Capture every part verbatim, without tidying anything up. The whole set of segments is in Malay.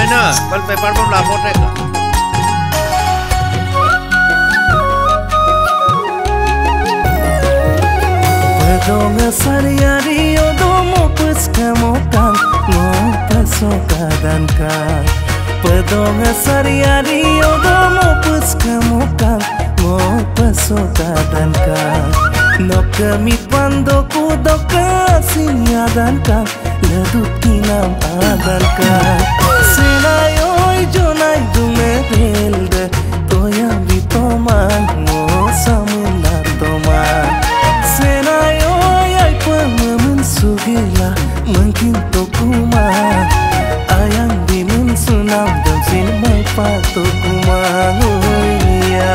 Ay na, palpepar pun lapor dek. Pedonga sari-ari odo mo peska mokang mo pasoka dan kang. Pedonga sari-ari odo mo peska mokang mo pasoka dan kang. No kami pando kudo kasinya dan kang ledut kinam adan kang. Senai oi jonai dumerelde toya bitoman mo samuna toman. Senai oi ai pamamun sugila mungkin tokuma ayang dimun sunam dan sin mai patokuma ya.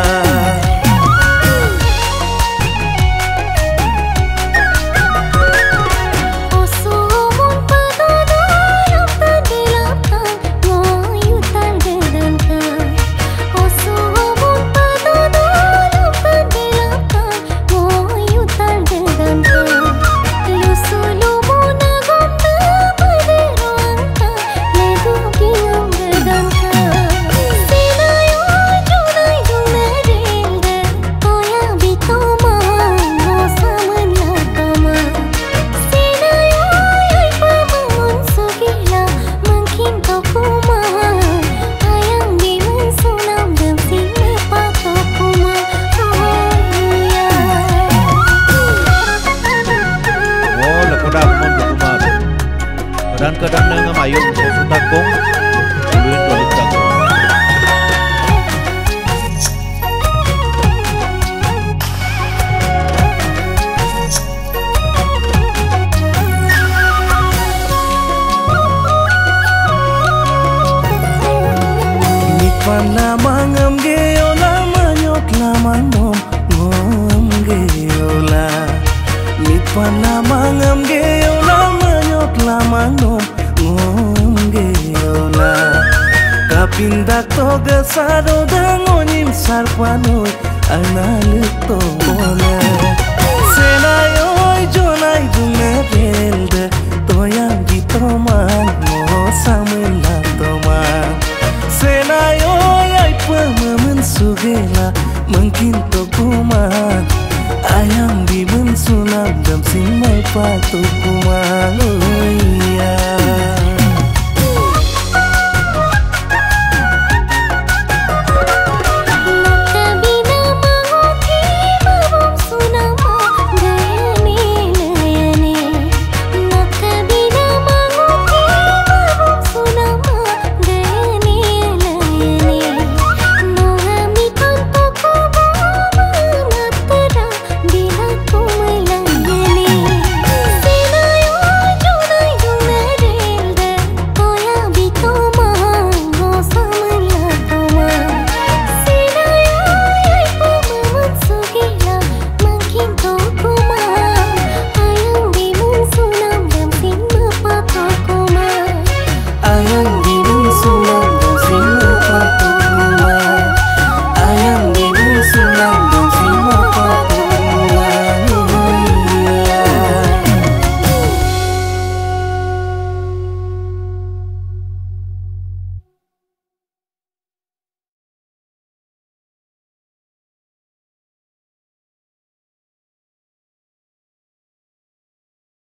Kadang nang mayong sutakong tuluin tulit tako. Nipan lamang am geola manyok lamang mom mom geola. Nipan lamang am geola manyok lamang mom Kapindak toga sado dangonim sarpanoi analuk tobona. Senai oi jonai dumerelde toya bitoman mo samuna toman. Senai oi ai pamamun sugela mungkin tokuman ayam dimun sunam dam sin mai patukuman ya.